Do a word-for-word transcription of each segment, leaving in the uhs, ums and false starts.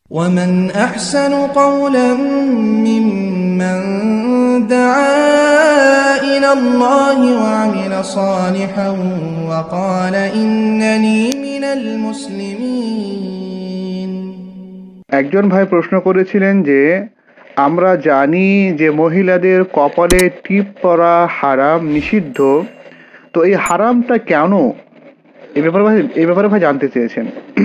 ومن أحسن قولا ممن دعا إلى الله وعمل صالحا وقال إنني من المسلمين। একজন ভাই প্রশ্ন করেছিলেন যে আমরা জানি যে মহিলাদের কপালে টিপ পরা হারাম, নিষিদ্ধ, তো এই হারামটা কেন, এই ব্যাপারে ভাই এই ব্যাপারে ভাই জানতে চেয়েছেন।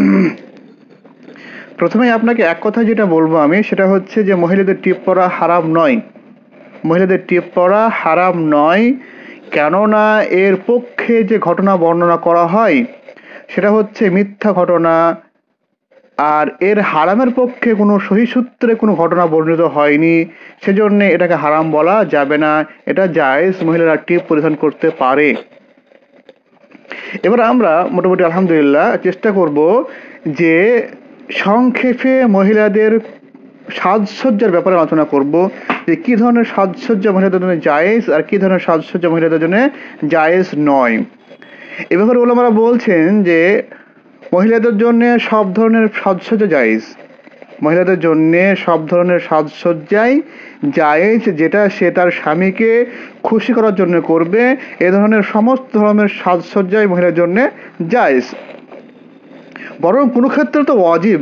প্রথমেই আপনাকে এক কথা যেটা বলবো আমি, সেটা হচ্ছে যে মহিলাদের টিপ পরা হারাম নয়। মহিলাদের টিপ পরা হারাম নয়, কেননা এর পক্ষে যে ঘটনা বর্ণনা করা হয় সেটা হচ্ছে মিথ্যা ঘটনা, আর এর হারামের পক্ষে কোনো সহি সূত্রে কোনো ঘটনা বর্ণিত হয়নি, সেজন্য এটাকে হারাম বলা যাবে না। এটা জায়েজ, মহিলারা টিপ পরিধান করতে পারে। এবার আমরা মোটামুটি আলহামদুলিল্লাহ চেষ্টা করব যে সংক্ষেপে মহিলাদের সাজসজ্জার ব্যাপারে আলোচনা করব, যে কী ধরনের সাজসজ্জা মহিলাদের জন্য জায়েজ আর কী ধরনের সাজসজ্জা মহিলাদের জন্য জায়েজ নয়। এ ব্যাপারে ওলামারা বলছেন যে মহিলাদের জন্য সব ধরনের সাজসজ্জা জায়েজ, মহিলাদের জন্য সব ধরনের সাজসজ্জাই জায়েজ, যেটা সে তার স্বামীকে খুশি করার জন্য করবে। এ ধরনের সমস্ত ধরনের সাজসজ্জাই মহিলার জন্য জায়েজ। বরং কোনো ক্ষেত্রে তো ওয়াজিব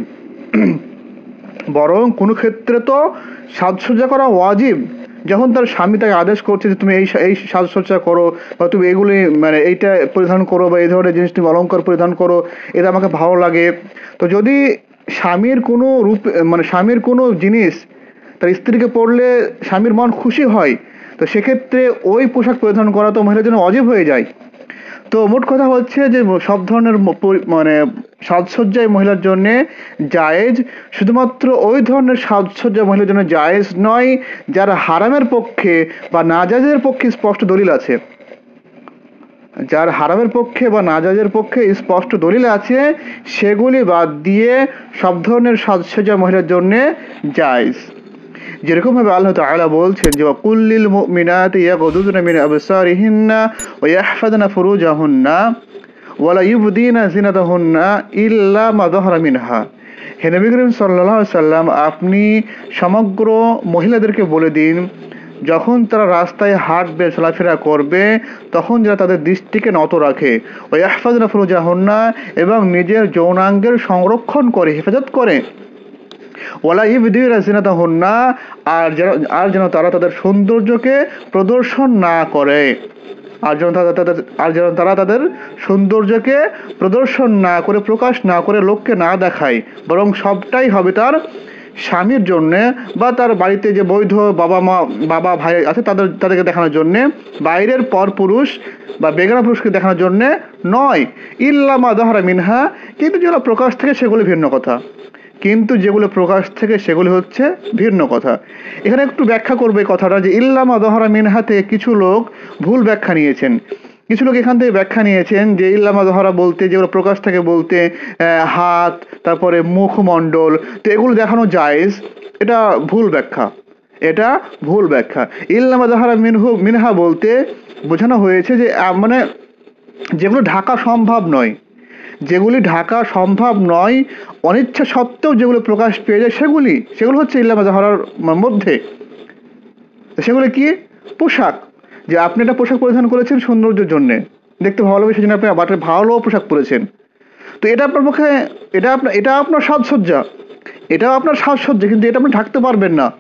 বরং কোনো ক্ষেত্রে তো সাজসজ্জা করা ওয়াজিব। যখন তার স্বামী তাকে আদেশ করছে যে তুমি এই এই সাজসজ্জা করো, বা তুমি এইগুলি মানে এইটা পরিধান করো, বা এই ধরনের জিনিস তুমি অলঙ্কার পরিধান করো, এটা আমাকে ভালো লাগে, তো যদি স্বামীর কোনো রূপ মানে স্বামীর কোনো জিনিস তার স্ত্রীকে পরলে স্বামীর মন খুশি হয়, তো সেক্ষেত্রে ওই পোশাক পরিধান করা তো মহিলার জন্য অজীব হয়ে যায়। তো মোট কথা হচ্ছে যে সব ধরনের মানে সাজসজ্জাই মহিলার জন্য জায়েজ, শুধুমাত্র ওই ধরনের সাজসজ্জা মহিলার জন্য জায়েজ নয় যারা হারামের পক্ষে বা নাজায়েজের পক্ষে স্পষ্ট দলিল আছে। যার হারামের পক্ষে বা নাজায়েজের পক্ষে স্পষ্ট দলিল আছে, সেগুলি বাদ দিয়ে সব ধরনের সাজসজ্জা মহিলার জন্য জায়েজ। যেরকম ভাবে আল্লাহ তাআলা বলছেন যে কুল্লিল মুমিনাতি ইয়াগুদুনা মিন আবসারিহিন্না ওয়া ইয়াহফাযনা ফুরুজাহুন্না ওয়া লা ইউবদিনা জিনাতাহুন্না ইল্লা মা যাহারা মিনহা। হে নবী করিম সাল্লাল্লাহু আলাইহি সাল্লাম, আপনি সমগ্র মহিলাদেরকে বলে দিন, যখন তারা রাস্তায় হাঁটবে, চলাফেরা করবে, তখন যারা তাদের দৃষ্টিকে নত রাখে, ওয়া ইয়াহফাযনা ফুরুজাহুন্না, এবং নিজের যৌনাঙ্গের সংরক্ষণ করে, হেফাজত করে, ওয়ালা ইবদিনা জিনাতাহুন্না, আর যেন আর যেন তারা তাদের সৌন্দর্যকে প্রদর্শন না করে, আর যেন তারা তাদের আর যেন তারা তাদের সৌন্দর্যকে প্রদর্শন না করে, প্রকাশ না করে, লোককে না দেখায়, বরং সবটাই হবে তার স্বামীর জন্যে বা তার বাড়িতে যে বৈধ বাবা মা বাবা ভাই আছে তাদের তাদেরকে দেখানোর জন্যে, বাইরের পর পুরুষ বা বেগানা পুরুষকে দেখানোর জন্যে নয়। ইল্লা মা যাহারা মিনহা, কিন্তু যেগুলো প্রকাশ থেকে সেগুলি ভিন্ন কথা কিন্তু যেগুলো প্রকাশ থেকে সেগুলি হচ্ছে ভিন্ন কথা। এখানে একটু ব্যাখ্যা করবে কথাটা, যে ইল্লা মা যাহারা মিনহা থেকে কিছু লোক ভুল ব্যাখ্যা নিয়েছেন। কিছু লোক এখান থেকে ব্যাখ্যা নিয়েছেন যে ইল্লা মা যাহারা বলতে, যেগুলো প্রকাশ থেকে বলতে হাত, তারপরে মুখমণ্ডল, তো এগুলো দেখানো জায়েজ। এটা ভুল ব্যাখ্যা, এটা ভুল ব্যাখ্যা। ইল্লা মা যাহারা মিনহু মিনহা বলতে বোঝানো হয়েছে যে মানে যেগুলো ঢাকা সম্ভব নয়, যেগুলি ঢাকা সম্ভব নয়, অনিচ্ছা সত্ত্বেও যেগুলো প্রকাশ পেয়ে যায়, সেগুলি সেগুলো হচ্ছে ইল্লা মা যাহারার মধ্যে। সেগুলো কি? পোশাক। যে আপনি একটা পোশাক পরিধান করেছেন সৌন্দর্যের জন্যে, দেখতে ভালো লাগে, সেজন্য আপনি আবার ভালো পোশাক পরেছেন, তো এটা আপনার পক্ষে, এটা আপনার এটা আপনার সাজসজ্জা, এটাও আপনার সাজসজ্জা, কিন্তু এটা আপনি ঢাকতে পারবেন না,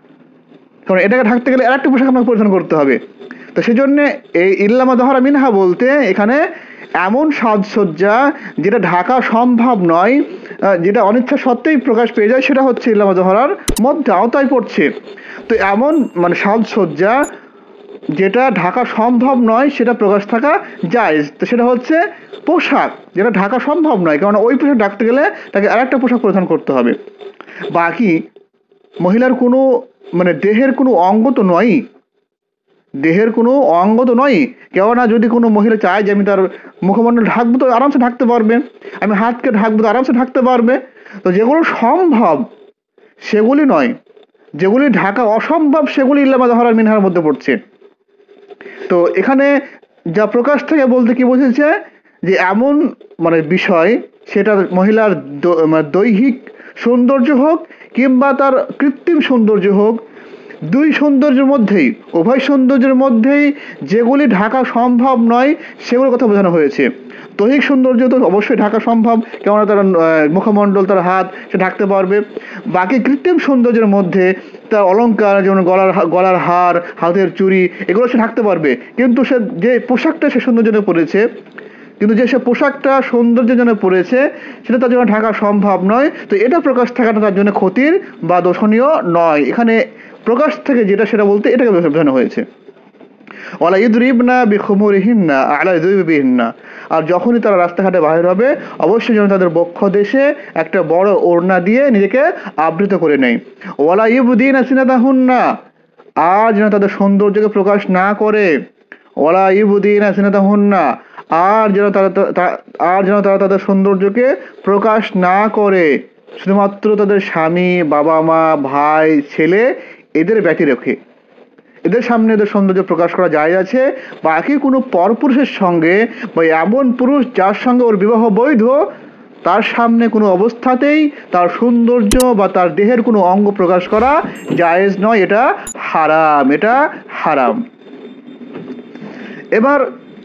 কারণ এটাকে ঢাকতে গেলে আর একটা পোশাক আপনাকে পরিধান করতে হবে। তো সেই জন্যে এই ইল্লা মা যাহারা মিনহা বলতে এখানে এমন সাজসজ্জা যেটা ঢাকা সম্ভব নয়, যেটা অনিচ্ছা সত্ত্বেই প্রকাশ পেয়ে যায়, সেটা হচ্ছে ইল্লা মা যাহারার মধ্যে আওতায় পড়ছে। তো এমন মানে সাজসজ্জা যেটা ঢাকা সম্ভব নয়, সেটা প্রকাশ থাকা জায়েজ। তো সেটা হচ্ছে পোশাক যেটা ঢাকা সম্ভব নয়, কারণ ওই পোশাক ঢাকতে গেলে তাকে আর একটা পোশাক পরিধান করতে হবে। বাকি মহিলার কোনো মানে দেহের কোনো অঙ্গ তো নয়, দেহের কোনো অঙ্গ তো নয়। কেননা যদি কোনো মহিলা চায় যে আমি তার মুখমণ্ডল ঢাকবো, তো আরামসে ঢাকতে পারবে, আমি হাতকে ঢাকবো তো আরামসে ঢাকতে পারবে। তো যেগুলো সম্ভব সেগুলি নয়, যেগুলি ঢাকা অসম্ভব সেগুলি ইল্লা মা যাহারা মিনহার মধ্যে পড়ছে। তো এখানে যা প্রকাশ থেকে বলতে কি বোঝাচ্ছে, যে এমন মানে বিষয়, সেটা মহিলার দৈহিক সৌন্দর্য হোক কিংবা তার কৃত্রিম সৌন্দর্য হোক, দুই সৌন্দর্যের মধ্যেই, উভয় সৌন্দর্যের মধ্যেই যেগুলি ঢাকা সম্ভব নয় সেগুলোর কথা বোঝানো হয়েছে। দৈহিক সৌন্দর্য তো অবশ্যই ঢাকা সম্ভব, কেননা তার মুখমণ্ডল, তার হাত, সে ঢাকতে পারবে। বাকি কৃত্রিম সৌন্দর্যের মধ্যে তার অলংকার, যেমন গলার গলার হার, হাতের চুড়ি, এগুলো সে ঢাকতে পারবে। কিন্তু সে যে পোশাকটা সে সৌন্দর্যের জন্য পরেছে, কিন্তু যে সে পোশাকটা সৌন্দর্যের জন্য পরেছে সেটা তার জন্য ঢাকা সম্ভব নয়। তো এটা প্রকাশ থাকাটা তার জন্য ক্ষতির বা দোষণীয় নয়। এখানে প্রকাশ থেকে যেটা সেটা বলতে এটাকে বোঝানো হয়েছে। ওয়ালা ইদরিবনা বিখুমুরিহিন্না আলা যুবিহিন্না, আর যখনই তারা রাস্তাঘাটে বাইর হবে অবশ্যই যেন তাদের বক্ষ দেশে একটা বড় ওড়না দিয়ে নিজেকে আবৃত করে নেয়। ওয়ালা ইবদিনা সিনাতাহুন্না, আর যেন তাদের সৌন্দর্যকে প্রকাশ না করে। ওয়ালা ইবদিনা সিনাতাহুন্না, আর যেন তারা আর যেন তারা তাদের সৌন্দর্যকে প্রকাশ না করে, শুধুমাত্র তাদের স্বামী, বাবা মা, ভাই, ছেলে এদের ব্যতি রেখে। এদের সামনে এদের সৌন্দর্য প্রকাশ করা যায় আছে, বাকি কোনো পরপুরুষের সঙ্গে বা এমন পুরুষ যার সঙ্গে ওর বিবাহ বৈধ, তার সামনে কোনো অবস্থাতেই তার সৌন্দর্য বা তার দেহের কোনো অঙ্গ প্রকাশ করা জায়েজ নয়। এটা হারাম, এটা হারাম। এবার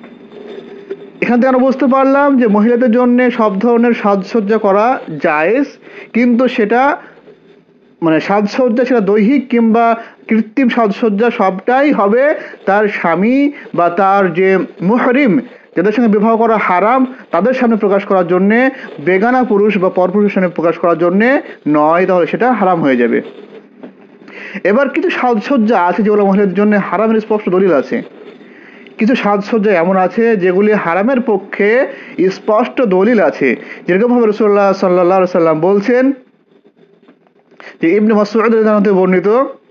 এখান থেকে আমরা বুঝতে পারলাম যে মহিলাদের জন্য সব ধরনের সাজসজ্জা করা জায়েজ, কিন্তু সেটা মানে সাজসজ্জা সেটা দৈহিক কিংবা কৃত্রিম সাজসজ্জা সবটাই হবে তার স্বামী বা তার যে মুহরিম, যাদের সঙ্গে বিবাহ করা হারাম, তাদের সামনে প্রকাশ করার জন্যে, বেগানা পুরুষ বা পরপুরুষের সামনে প্রকাশ করার জন্যে নয়, তাহলে সেটা হারাম হয়ে যাবে। এবার কিছু সাজসজ্জা আছে যেগুলো মহিলাদের জন্য হারামের স্পষ্ট দলিল আছে। কিছু সাজসজ্জা এমন আছে যেগুলি হারামের পক্ষে স্পষ্ট দলিল আছে, যেরকমভাবে রাসূলুল্লাহ সাল্লাল্লাহু আলাইহি সাল্লাম বলছেন যে ইবনে মাসউদ রাদিয়াল্লাহু আনহু বর্ণিত,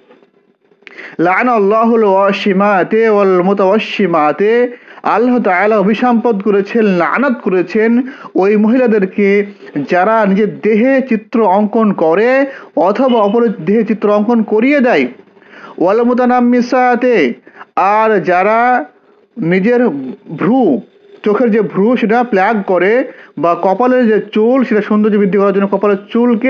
লাআনা আল্লাহুল ওয়াশিমাতে ওয়াল মুতাওয়াশিমাতে, আল্লাহ তাআলা অভিসম্পদ করেছেন, লানাত করেছেন ওই মহিলাদেরকে যারা নিজের দেহে চিত্র অঙ্কন করে অথবা অপরের দেহে চিত্র অঙ্কন করিয়ে দেয়। ওয়াল মুতানাম্মিসাতে, আর যারা নিজের ভ্রু, চোখের যে ভ্রু সেটা প্লাগ করে, বা কপালের যে চুল সেটা সৌন্দর্য বৃদ্ধি করার জন্য কপালের চুলকে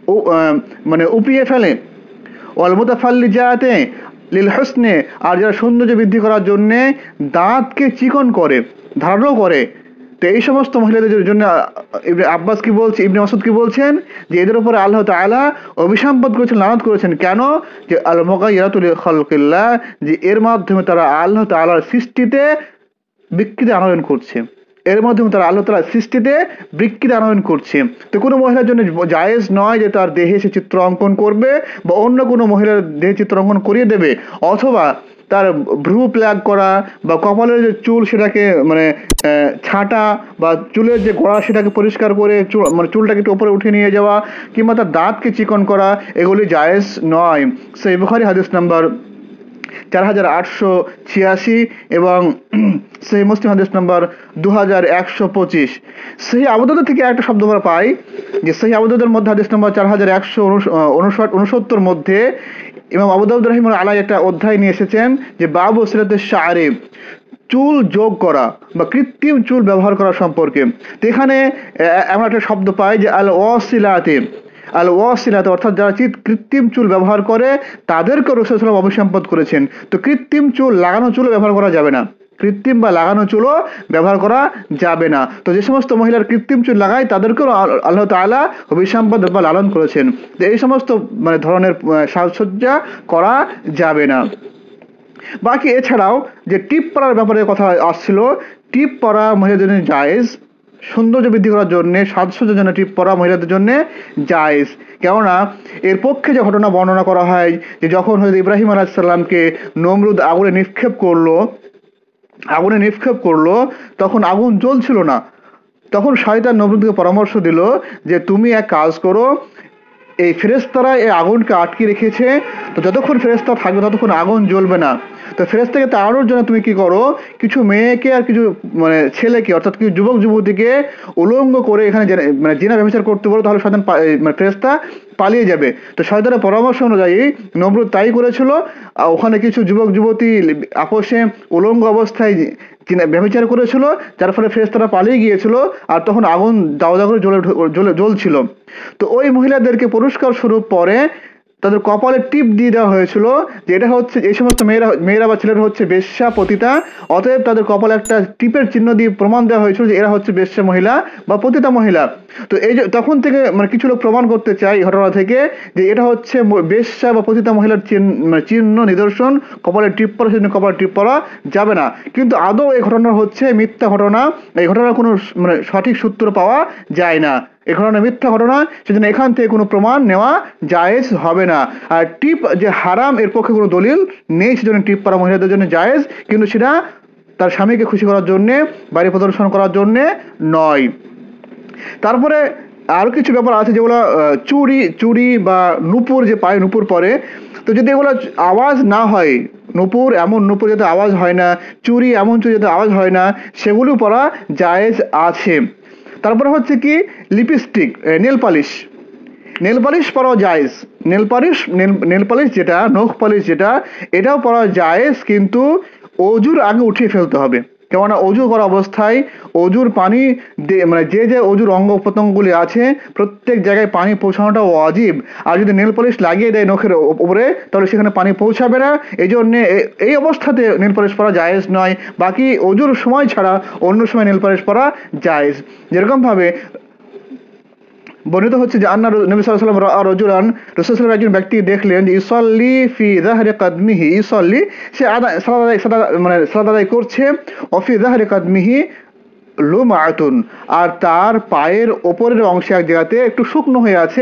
মানে উপড়িয়ে ফেলে। ওয়াল মুতাফাল্লিজাতে লিল হুসনে, আর যারা সৌন্দর্য বৃদ্ধি করার জন্যে দাঁতকে চিকন করে, ধারালো করে। তো এই সমস্ত মহিলাদের জন্য ইবনে আব্বাস কি বলছে, ইবনে মাসউদ কি বলছেন যে এদের উপরে আল্লাহ তাআলা অভিসম্পদ করেছেন, লানত করেছেন। কেন? যে আল মুগায়্যারাতু লিখালকিল্লাহ, যে এর মাধ্যমে তারা আল্লাহ তাআলার সৃষ্টিতে বিকৃতি আনয়ন করছে, এর মাধ্যমে তারা আল্লাহ তাআলার সৃষ্টিতে বিকৃতি আনয়ন করছে। তো কোনো মহিলার জন্য জায়েজ নয় যে তার দেহে সে চিত্র অঙ্কন করবে বা অন্য কোনো মহিলার দেহে চিত্র অঙ্কন করিয়ে দেবে, অথবা তার ভ্রু প্লাগ করা বা কপালের যে চুল সেটাকে মানে ছাঁটা, বা চুলের যে গোড়া সেটাকে পরিষ্কার করে চুল মানে চুলটাকে একটু উপরে উঠে নিয়ে যাওয়া, কিংবা তার দাঁতকে চিকন করা, এগুলি জায়েজ নয়। সহিহ বুখারী হাদিস নাম্বার চার হাজার আটশো ছিয়াশি এবং সহিহ মুসলিম হাদিস নাম্বার দু হাজার একশো পঁচিশ। সহিহ আবু দাউদ থেকে একটা শব্দ আমরা পাই যে সহিহ আবু দাউদের মধ্যে হাদিস নাম্বার চার হাজার একশো উনষাট উনসত্তর মধ্যে ইমাম আবু দাউদ রাহিমাহুল্লাহ আলাইহি একটা অধ্যায় নিয়ে এসেছেন যে বাবু সিলাতুশ শা'রি, চুল যোগ করা বা কৃত্রিম চুল ব্যবহার করা সম্পর্কে। তো এখানে আমরা একটা শব্দ পাই যে আল ওয়াসিলাতে, আল ওয়াসিলাতে অর্থাৎ যারা কৃত্রিম চুল ব্যবহার করে তাদেরকে রাসূল সাল্লাল্লাহু আলাইহি ওয়াসাল্লাম অভিসম্পদ করেছেন। তো কৃত্রিম চুল, লাগানো চুলও ব্যবহার করা যাবে না, কৃত্রিম বা লাগানো চুলও ব্যবহার করা যাবে না। তো যে সমস্ত মহিলার কৃত্রিম চুল লাগায় তাদেরকেও আল্লাহ তাআলা অভিসম্পদ বা লালন করেছেন। তো এই সমস্ত মানে ধরনের সাজসজ্জা করা যাবে না। বাকি এছাড়াও যে টিপ পরার ব্যাপারে কথা আসছিল, টিপ পরা মহিলাদের জন্য জায়েজ, সৌন্দর্য বৃদ্ধি করার জন্য, সাজসজ্জার জন্য টিপ পরা মহিলাদের জন্য জায়েজ। কেননা এর পক্ষে যে ঘটনা বর্ণনা করা হয় যে যখন হযরত ইব্রাহিম আলাইহিস সালামকে নমরুদ আগুনে নিক্ষেপ করলো আগুনে নিক্ষেপ করলো তখন আগুন জ্বলছিল না। তখন শয়তান নমরুদকে পরামর্শ দিল যে তুমি এক কাজ করো, এই ফেরেশতারা এই আগুনকে আটকে রেখেছে, তো যতক্ষণ ফেরেশতা থাকবে ততক্ষণ আগুন জ্বলবে না। তো ফেরেশতাকে তাড়ানোর জন্য তুমি কি করো, কিছু মেয়েকে আর কিছু মানে ছেলেকে অর্থাৎ কিছু যুবক যুবতীকে উলঙ্গ করে এখানে মানে জিনা ব্যভিচার করতে বলো, তাহলে শয়তান মানে ফেরেশতা পালিয়ে যাবে। তো শয়তানের পরামর্শ অনুযায়ী নমরুদ তাই করেছিল। ওখানে কিছু যুবক যুবতী আপোষে উলঙ্গ অবস্থায় ব্যভিচার করেছিল, যার ফলে ফেরেশতারা পালিয়ে গিয়েছিল, আর তখন আগুন দাও দাও করে জ্বলে জ্বলে জ্বলছিল। তো ওই মহিলাদেরকে পুরস্কার স্বরূপ পরে তাদের কপালে টিপ দিয়ে দেওয়া হয়েছিল যে এটা হচ্ছে এই সমস্ত মেয়েরা মেয়েরা বা ছেলেরা হচ্ছে বেশ্যা পতিতা, অতএব তাদের কপালে একটা টিপের চিহ্ন দিয়ে প্রমাণ দেওয়া হয়েছিল যে এরা হচ্ছে বেশ্যা মহিলা বা পতিতা মহিলা। তো এই যে তখন থেকে মানে কিছু লোক প্রমাণ করতে চায় এই ঘটনা থেকে যে এটা হচ্ছে বেশ্যা বা পতিতা মহিলার চিহ্ন, মানে চিহ্ন নিদর্শন, কপালে টিপ পরা, সেজন্য কপালে টিপ পরা যাবে না। কিন্তু আদৌ এই ঘটনা হচ্ছে মিথ্যা ঘটনা, এই ঘটনার কোনো মানে সঠিক সূত্র পাওয়া যায় না, এ ঘটনা মিথ্যা ঘটনা, সেজন্য এখান থেকে কোনো প্রমাণ নেওয়া জায়েজ হবে না। আর টিপ যে হারাম এর পক্ষে কোনো দলিল নেই, সেজন্য টিপ পরা মহিলাদের জন্য জায়েজ, কিন্তু সেটা তার স্বামীকে খুশি করার জন্যে, বাড়ি প্রদর্শন করার জন্যে নয়। তারপরে আরও কিছু ব্যাপার আছে যেগুলো চুড়ি চুড়ি বা নূপুর যে পায়ে নূপুর পরে, তো যদি এগুলো আওয়াজ না হয়, নূপুর এমন নূপুর যাতে আওয়াজ হয় না, চুড়ি এমন চুড়ি যাতে আওয়াজ হয় না, সেগুলো পরা জায়েজ আছে। তারপরে হচ্ছে কি lipstick, nail polish, nail polish পরাও জায়েজ। নেল পালিশ নেল পালিশ যেটা নখ পালিশ যেটা, এটাও পরা জায়েজ, কিন্তু অজুর আগে উঠিয়ে ফেলতে হবে। কেননা অজু করা অবস্থায় অজুর পানি মানে যে যে অজুর অঙ্গ প্রত্যঙ্গগুলি আছে প্রত্যেক জায়গায় পানি পৌঁছানোটা ওয়াজিব। আর যদি নেল পালিশ লাগিয়ে দেয় নখের উপরে, তাহলে সেখানে পানি পৌঁছাবে না। এই জন্যে এই অবস্থাতে নেল পালিশ পরা জায়েজ নয়। বাকি অজুর সময় ছাড়া অন্য সময় নেল পালিশ পরা জায়েজ। যেরকমভাবে বর্ণিত হচ্ছে যে আন্না নবী সাল্লাল্লাহু আলাইহি ওয়াসাল্লাম রাজুলান, রাসূল সাল্লাল্লাহু আলাইহি একজন ব্যক্তি দেখলেন যে ইসাল্লি ফি যাহরি কদমিহি, ইসাল্লি সে আদা সালাত মানে সালাত আদায় করছে, অফি যাহরি কদমিহি লুমআতুন, আর তার পায়ের ওপরের অংশে এক জায়গাতে একটু শুকনো হয়ে আছে,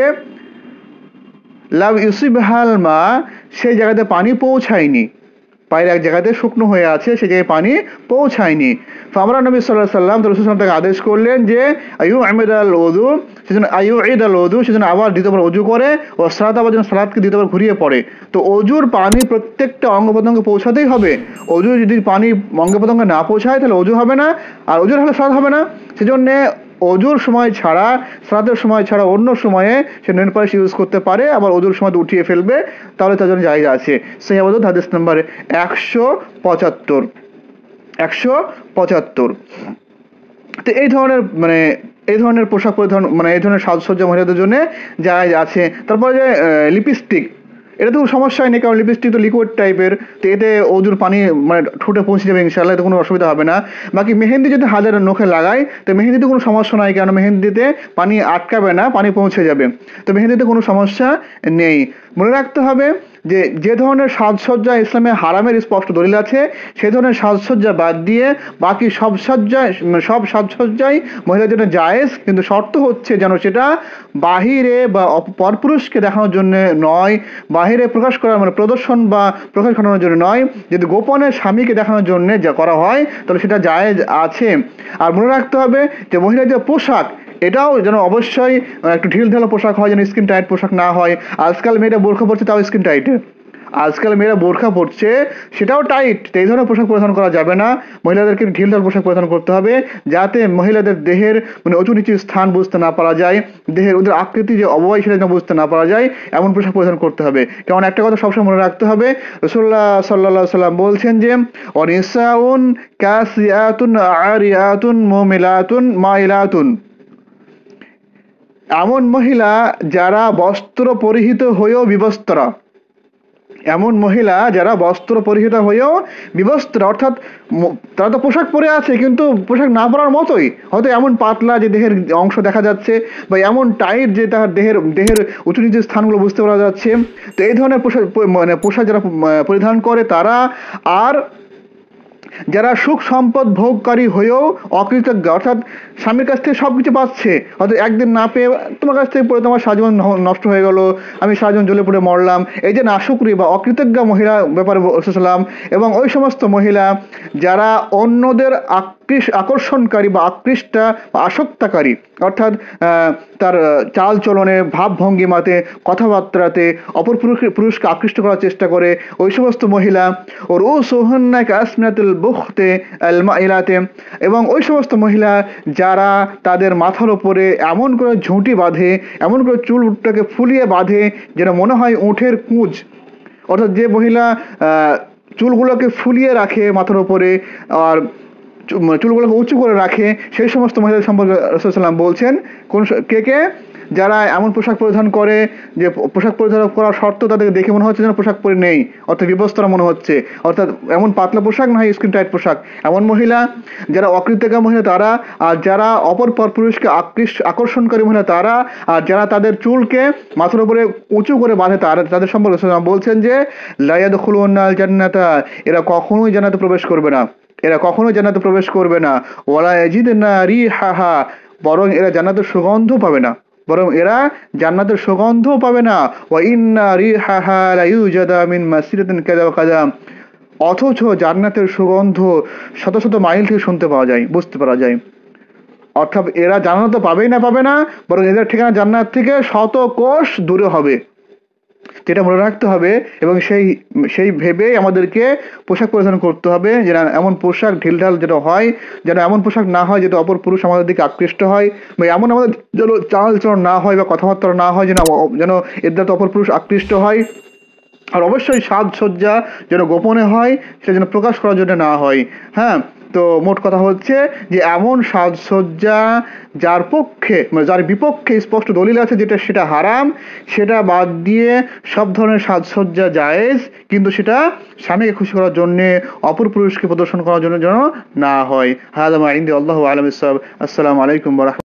লাম ইউসিবহাল মা, সেই জায়গাতে পানি পৌঁছায়নি, পায়ের এক জায়গাতে শুকনো হয়ে আছে, সেই জায়গায় পানি পৌঁছায়নি। আমরা নবী সাল্লাল্লাহু আলাইহি ওয়াসাল্লাম রাসূল সাল্লাল্লাহু আলাইহি ওয়াসাল্লাম তাকে আদেশ করলেন যে আইউ আমিদাল ওযু, সেজন্য আইউ ঈদাল ওযু, সেজন্য আবার দ্বিতীয়বার ওযু করে, ও সালাত আবার যেন সালাতকে দ্বিতীয়বার ঘুরিয়ে পড়ে। তো অজুর পানি প্রত্যেকটা অঙ্গ প্রত্যঙ্গে পৌঁছাতেই হবে। অজু যদি পানি অঙ্গ প্রত্যঙ্গে না পৌঁছায় তাহলে অজু হবে না, আর অজুর হলে সালাত হবে না। সেজন্য অজুর সময় ছাড়া, সালাতের সময় ছাড়া অন্য সময়ে সে নেল পালিশ ইউজ করতে পারে, আবার অজুর সময় উঠিয়ে ফেলবে, তাহলে তার জন্য জায়েজ আছে। সহিহ আবু দাউদ হাদিস নাম্বার একশো পঁচাত্তর একশো পঁচাত্তর। তো এই ধরনের মানে এই ধরনের পোশাক পরিধান মানে এই ধরনের সাজসজ্জা মহিলাদের জন্য জায়েজ আছে। তারপরে যে লিপস্টিক, এটা তো সমস্যা নেই, কারণ লিপস্টিক তো লিকুইড টাইপের, তো এতে অজুর পানি মানে ঠোঁটে পৌঁছে যাবে ইনশাআল্লাহ, এতে কোনো অসুবিধা হবে না। বাকি মেহেন্দি যদি হাজার নখে লাগায়, তো মেহেন্দিতে কোনো সমস্যা নাই, কারণ মেহেন্দিতে পানি আটকাবে না, পানি পৌঁছে যাবে, তো মেহেন্দিতে কোনো সমস্যা নেই। মনে রাখতে হবে যে যে ধরনের সাজসজ্জা ইসলামে হারামের স্পষ্ট দলিল আছে, সেই ধরনের সাজসজ্জা বাদ দিয়ে বাকি সব সজ্জায় সব সাজসজ্জাই মহিলাদের জন্য জায়েজ, কিন্তু শর্ত হচ্ছে যেন সেটা বাহিরে বা পরপুরুষকে দেখানোর জন্য নয়, বাহিরে প্রকাশ করার মানে প্রদর্শন বা প্রকাশ ঘটানোর জন্য নয়। যদি গোপনে স্বামীকে দেখানোর জন্য যা করা হয় তাহলে সেটা জায়েজ আছে। আর মনে রাখতে হবে যে মহিলাদের পোশাক এটাও যেন অবশ্যই একটু ঢিল ঢালা পোশাক হয়, যেন স্কিন টাইট পোশাক না হয়। আজকাল মেয়েরা বোরখা পড়ছে, তাও স্কিন টাইটে, আজকাল মেয়েরা বোরখা পড়ছে সেটাও টাইট, এই ধরনের পোশাক পরিধান করা যাবে না। মহিলাদেরকে ঢিলঢাল পোশাক পরিধান করতে হবে, যাতে মহিলাদের দেহের মানে উঁচু নিচু স্থান বুঝতে না পারা যায়, দেহের ওদের আকৃতি যে অবয় সেটা যেন বুঝতে না পারা যায়, এমন পোশাক পরিধান করতে হবে। কারণ একটা কথা সবসময় মনে রাখতে হবে, রাসূলুল্লাহ সাল্লাল্লাহু আলাইহি সাল্লাম বলছেন যে অনিসাউন কাসিয়াতুন আরিয়াতুন মুমিলাতুন মাইলাতুন, এমন মহিলা যারা বস্ত্র পরিহিত হয়েও বিবস্ত্রা, এমন মহিলা যারা বস্ত্র পরিহিত হয়েও বিবস্ত্র, অর্থাৎ তারা তো পোশাক পরে আছে কিন্তু পোশাক না পরার মতোই, হয়তো এমন পাতলা যে দেহের অংশ দেখা যাচ্ছে, বা এমন টাইট যে তার দেহের দেহের উঁচু নিচু স্থানগুলো বুঝতে পারা যাচ্ছে। তো এই ধরনের পোশাক মানে পোশাক যারা পরিধান করে তারা, আর যারা সুখ সম্পদ ভোগকারী হয়েও অকৃতজ্ঞ, অর্থাৎ স্বামীর কাছ থেকে সব কিছু পাচ্ছে, হয়তো একদিন না পেয়ে তোমার কাছ থেকে পড়ে তোমার সারাজীবন নষ্ট হয়ে গেল, আমি সারাজীবন জ্বলে পড়ে মরলাম, এই যে নাশুকরি বা অকৃতজ্ঞ মহিলা ব্যাপারে বলছিলাম। এবং ওই সমস্ত মহিলা যারা অন্যদের আকৃষ্ট আকর্ষণকারী বা আকৃষ্টা বা আসক্তাকারী, অর্থাৎ তার চাল চলনে, ভাবভঙ্গিমাতে, কথাবার্তাতে অপর পুরুষ পুরুষকে আকৃষ্ট করার চেষ্টা করে, ওই সমস্ত মহিলা। ও রুসুহুন্না কাসমিনাতুল বুখতে আল মাইলাতে, এবং ওই সমস্ত মহিলা যারা তাদের মাথার উপরে এমন করে ঝুঁটি বাঁধে, এমন করে চুলটাকে ফুলিয়ে বাঁধে যেন মনে হয় উটের কুঁজ। অর্থাৎ যে মহিলা চুলগুলোকে ফুলিয়ে রাখে মাথার উপরে আর চুলগুলোকে উঁচু করে রাখে, সেই সমস্ত মহিলাদের সম্পর্কে রাসূল সাল্লাল্লাহু আলাইহি ওয়াসাল্লাম বলছেন কোন কে কে যারা এমন পোশাক পরিধান করে যে পোশাক পরিধান করার শর্ত তাদেরকে দেখে মনে হচ্ছে যেন পোশাক পরে নেই, অর্থাৎ বিবস্ত্রা মনে হচ্ছে, অর্থাৎ এমন পাতলা পোশাক না হয় স্কিন টাইট পোশাক, এমন মহিলা যারা অকৃতজ্ঞ মহিলা তারা, আর যারা অপর পর পুরুষকে আকৃষ্ট আকর্ষণকারী মহিলা তারা, আর যারা তাদের চুলকে মাথার উপরে উঁচু করে বাঁধে তারা, তাদের সম্পর্কে রাসূল সাল্লাল্লাহু আলাইহি ওয়াসাল্লাম বলছেন যে লা ইয়াদখুলুনাল জান্নাতা, এরা কখনোই জান্নাতে প্রবেশ করবে না, এরা কখনোই জান্নাতে প্রবেশ করবে না। ওয়ালা ইয়াজিদনা রিহাহা, বরং এরা জান্নাতের সুগন্ধ পাবে না, বরং এরা জান্নাতের সুগন্ধ পাবে না। ওয়া ইন্না রিহাহা লা ইউজাদা মিন মাসিরাতিন কাযা ওয়া কাযা, অথচ জান্নাতের সুগন্ধ শত শত মাইল থেকে শুনতে পাওয়া যায়, বুঝতে পারা যায়। অর্থাৎ এরা জান্নাত তো পাবেই না পাবে না, বরং এদের ঠিকানা জান্নাত থেকে শত কোষ দূরে হবে, যেটা মনে রাখতে হবে। এবং সেই সেই ভেবে আমাদেরকে পোশাক পরিধান করতে হবে, যেন এমন পোশাক ঢিলঢাল যেটা হয়, যেন এমন পোশাক না হয় যেটা অপর পুরুষ আমাদের দিকে আকৃষ্ট হয়, বা এমন আমাদের যেন চাল চলন না হয় বা কথাবার্তা না হয় যেন যেন এর দ্বারা অপর পুরুষ আকৃষ্ট হয়। আর অবশ্যই সাজসজ্জা যেন গোপনে হয়, সেটা যেন প্রকাশ করার জন্য না হয়। হ্যাঁ, তো মোট কথা হচ্ছে যে এমন সাজসজ্জা যার পক্ষে মানে যার বিপক্ষে স্পষ্ট দলিল আছে যেটা সেটা হারাম, সেটা বাদ দিয়ে সব ধরনের সাজসজ্জা জায়েজ, কিন্তু সেটা স্বামীকে খুশি করার জন্যে, অপর পুরুষকে প্রদর্শন করার জন্য যেন না হয়। হাযা মা ইনদি, আল্লাহু আ'লাম বিস-সাওয়াব। আসসালামু আলাইকুম ওয়া রাহমাতুল্লাহ।